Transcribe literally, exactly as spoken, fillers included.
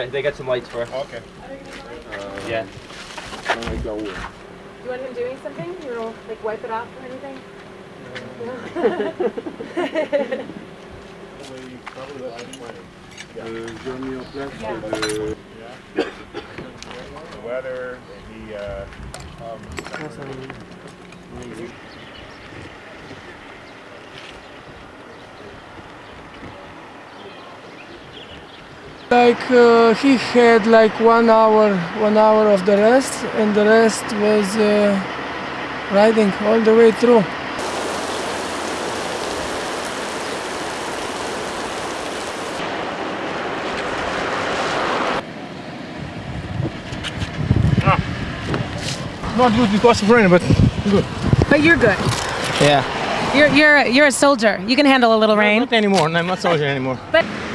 they got some lights for us. Okay. Uh, yeah. Do you want him doing something? You want to like wipe it off or anything? The weather, the uh, um, Like uh, he had like one hour, one hour of the rest, and the rest was uh, riding all the way through. not good because of rain, but good. But you're good. Yeah. You're you're you're a soldier. You can handle a little rain. Not anymore. I'm not soldier anymore. But